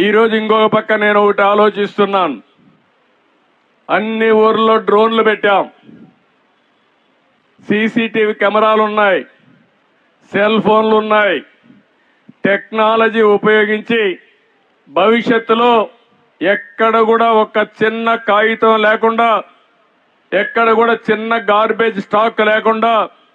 ఈరోజు ఇంకొక పక్క నేను ఒకటి ఆలోచిస్తున్నాను. అన్ని ఊర్లో డ్రోన్లు పెట్టాం, సీసీటీవీ కెమెరాలు ఉన్నాయి, సెల్ ఫోన్లు ఉన్నాయి. టెక్నాలజీ ఉపయోగించి భవిష్యత్తులో ఎక్కడ కూడా ఒక చిన్న కాగితం లేకుండా, ఎక్కడ కూడా చిన్న గార్బేజ్ స్టాక్ లేకుండా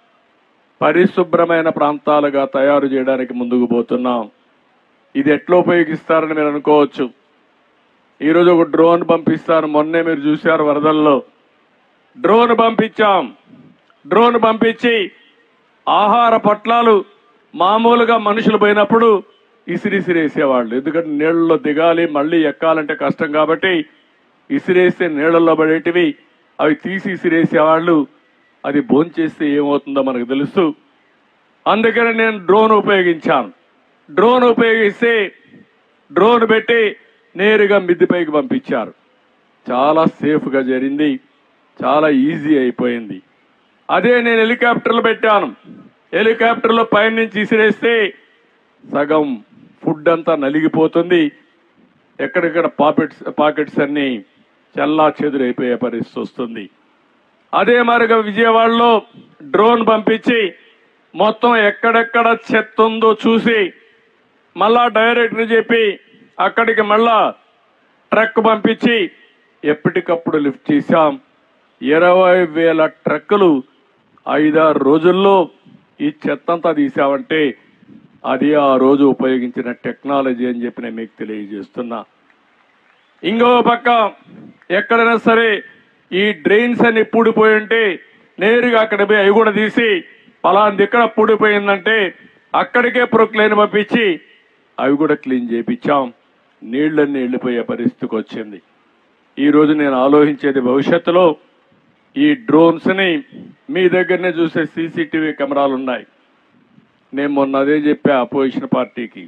పరిశుభ్రమైన ప్రాంతాలుగా తయారు చేయడానికి ముందుకు పోతున్నాం. ఇది ఎట్లా ఉపయోగిస్తారని మీరు అనుకోవచ్చు. ఈరోజు ఒక డ్రోన్ పంపిస్తాను. మొన్నే మీరు చూశారు వరదల్లో డ్రోన్ పంపించాం. డ్రోన్ పంపించి ఆహార పొట్లాలు మామూలుగా మనుషులు పోయినప్పుడు ఇసిరిసిరేసేవాళ్ళు. ఎందుకంటే నీళ్ళలో దిగాలి, మళ్ళీ ఎక్కాలంటే కష్టం కాబట్టి ఇసిరేస్తే నీళ్ళల్లో పడేటివి అవి తీసి ఇసిరేసేవాళ్ళు. అది భోంచేస్తే ఏమవుతుందో మనకు తెలుసు. అందుకని నేను డ్రోన్ ఉపయోగించాను. డ్రోన్ ఉపయోగిస్తే డ్రోన్ పెట్టి నేరుగా మిద్దిపైకి పంపించారు. చాలా సేఫ్గా జరిగింది, చాలా ఈజీ అయిపోయింది. అదే నేను హెలికాప్టర్లు పెట్టాను. హెలికాప్టర్లో పైన నుంచి ఇసిరేస్తే సగం ఫుడ్ అంతా నలిగిపోతుంది. ఎక్కడెక్కడ పాకెట్స్ అన్ని చల్లా చెదురైపోయే పరిస్థితి వస్తుంది. అదే మరిగా విజయవాడలో డ్రోన్ పంపించి మొత్తం ఎక్కడెక్కడ చెత్త ఉందో చూసి మళ్ళా డైరెక్టర్ చెప్పి అక్కడికి మళ్ళా ట్రక్ పంపించి ఎప్పటికప్పుడు లిఫ్ట్ చేశాం. 20,000 ట్రక్కులు 5-6 రోజుల్లో ఈ చెత్తంతా తీసామంటే అది ఆ రోజు ఉపయోగించిన టెక్నాలజీ అని చెప్పి నేను మీకు తెలియజేస్తున్నా. ఇంకో పక్క ఎక్కడైనా సరే ఈ డ్రైన్స్ అన్ని పూడిపోయి ఉంటే నేరుగా అక్కడ పోయి అవి కూడా తీసి పలాంది ఎక్కడ పూడిపోయిందంటే అక్కడికే ప్రొక్లైన్ పంపించి అవి కూడా క్లీన్ చేయించాం. నీళ్లన్నీ వెళ్ళిపోయే పరిస్థితికి వచ్చింది. ఈరోజు నేను ఆలోచించేది భవిష్యత్తులో ఈ డ్రోన్స్ ని మీ దగ్గరనే చూసే సీసీటీవీ కెమెరాలు ఉన్నాయి. నేను మొన్న అదే చెప్పా అపోజిషన్ పార్టీకి.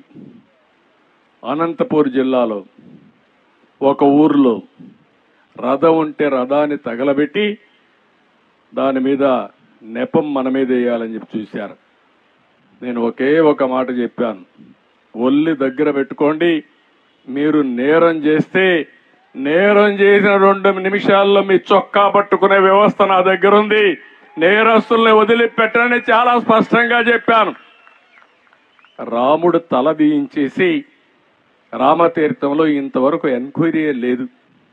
అనంతపూర్ జిల్లాలో ఒక ఊర్లో రథం ఉంటే రథాన్ని తగలబెట్టి దాని మీద నెపం మన మీద వేయాలని చెప్పి చూశారు. నేను ఒకే ఒక మాట చెప్పాను, ఒల్లి దగ్గర పెట్టుకోండి. మీరు నేరం చేస్తే నేరం చేసిన 2 నిమిషాల్లో మీ చొక్కా పట్టుకునే వ్యవస్థ నా దగ్గర ఉంది. నేరస్తుల్ని వదిలిపెట్టని చాలా స్పష్టంగా చెప్పాను. రాముడు తల బియించేసి రామతీర్థంలో ఇంతవరకు ఎంక్వైరీ లేదు.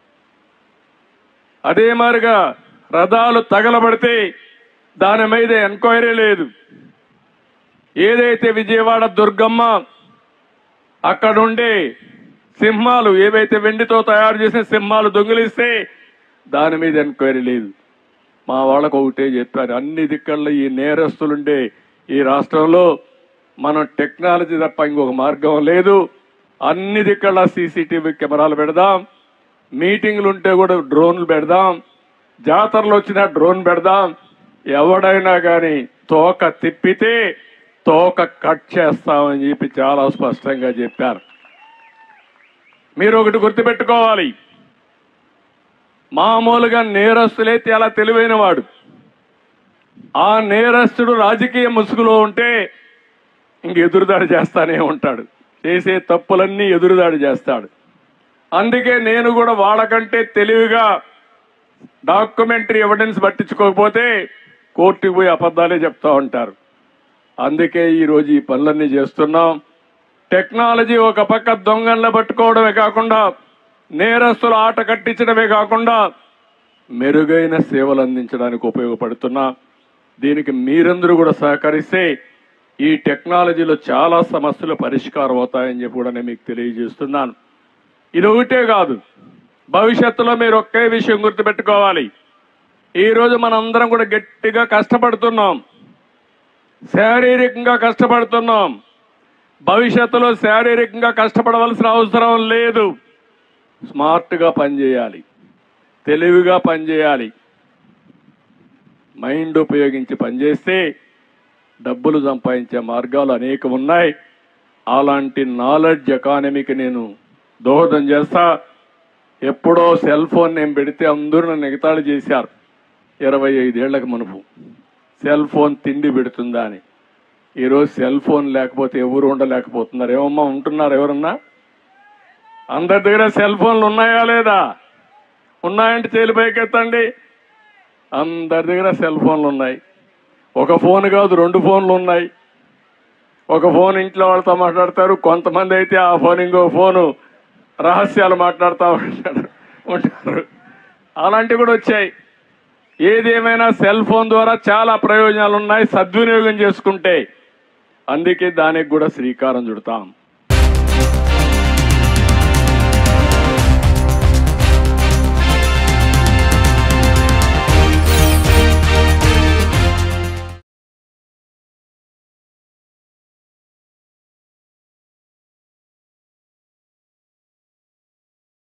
అదే మాదిరిగా రథాలు తగలబడితే దాని మీద ఎంక్వైరీ లేదు. ఏదైతే విజయవాడ దుర్గమ్మ అక్కడుండే సింహాలు ఏవైతే వెండితో తయారు చేసిన సింహాలు దొంగిలిస్తే దాని మీద ఎంక్వైరీ లేదు. మా వాళ్ళకు ఒకటే చెప్పారు, అన్ని దిక్కల్లో ఈ నేరస్తులుండే ఈ రాష్ట్రంలో మనం టెక్నాలజీ తప్ప ఇంకొక మార్గం లేదు. అన్ని దిక్కల్లా సీసీటీవీ కెమెరాలు పెడదాం, మీటింగ్లు ఉంటే కూడా డ్రోన్లు పెడదాం, జాతరలు వచ్చినా డ్రోన్ పెడదాం. ఎవడైనా కానీ తోక తిప్పితే తోక కట్ చేస్తామని చెప్పి చాలా స్పష్టంగా చెప్పారు. మీరు ఒకటి గుర్తుపెట్టుకోవాలి, మామూలుగా నేరస్తులే చాలా తెలివైన వాడు. ఆ నేరస్తుడు రాజకీయ ముసుగులో ఉంటే ఇంక ఎదురుదాడి చేస్తానే ఉంటాడు. చేసే తప్పులన్నీ ఎదురుదాడి చేస్తాడు. అందుకే నేను కూడా వాళ్ళకంటే తెలివిగా డాక్యుమెంటరీ ఎవిడెన్స్ పట్టించుకోకపోతే కోర్టుకు పోయి అబద్ధాలే చెప్తా ఉంటారు. అందుకే ఈరోజు ఈ పనులన్నీ చేస్తున్నాం. టెక్నాలజీ ఒక పక్క దొంగలను పట్టుకోవడమే కాకుండా నేరస్తుల ఆట కట్టించడమే కాకుండా మెరుగైన సేవలు అందించడానికి ఉపయోగపడుతున్నా. దీనికి మీరందరూ కూడా సహకరిస్తే ఈ టెక్నాలజీలో చాలా సమస్యలు పరిష్కారం అవుతాయని చెప్పి కూడా నేను మీకు తెలియజేస్తున్నాను. ఇది ఒకటే కాదు, భవిష్యత్తులో మీరు ఒకే విషయం గుర్తుపెట్టుకోవాలి. ఈరోజు మనందరం కూడా గట్టిగా కష్టపడుతున్నాం, శారీరకంగా కష్టపడుతున్నాం. భవిష్యత్తులో శారీరకంగా కష్టపడవలసిన అవసరం లేదు. స్మార్ట్గా పనిచేయాలి, తెలివిగా పనిచేయాలి. మైండ్ ఉపయోగించి పనిచేస్తే డబ్బులు సంపాదించే మార్గాలు అనేకం ఉన్నాయి. అలాంటి నాలెడ్జ్ ఎకానమీకి నేను దోహదం చేస్తా. ఎప్పుడో సెల్ ఫోన్ నేను పెడితే అందరూ నన్ను ఎగతాళి చేశారు. 25 ఏళ్లకు మునుపు సెల్ ఫోన్ తిండి పెడుతుందా అని. ఈరోజు సెల్ ఫోన్ లేకపోతే ఎవరు ఉండలేకపోతున్నారు. ఏమమ్మా ఉంటున్నారు ఎవరన్నా? అందరి దగ్గర సెల్ ఫోన్లు ఉన్నాయా లేదా? ఉన్నాయంటే చేలు పైకెత్తండి. అందరి దగ్గర సెల్ ఫోన్లు ఉన్నాయి. ఒక ఫోన్ కాదు, 2 ఫోన్లు ఉన్నాయి. ఒక ఫోన్ ఇంట్లో వాళ్ళతో మాట్లాడతారు, కొంతమంది అయితే ఆ ఫోన్ ఇంకో ఫోను రహస్యాలు మాట్లాడుతూ ఉంటారు. అలాంటివి కూడా వచ్చాయి. ఏదేమైనా సెల్ ఫోన్ ద్వారా చాలా ప్రయోజనాలు ఉన్నాయి సద్వినియోగం చేసుకుంటే. అందుకే దానికి కూడా శ్రీకారం చుడతాం.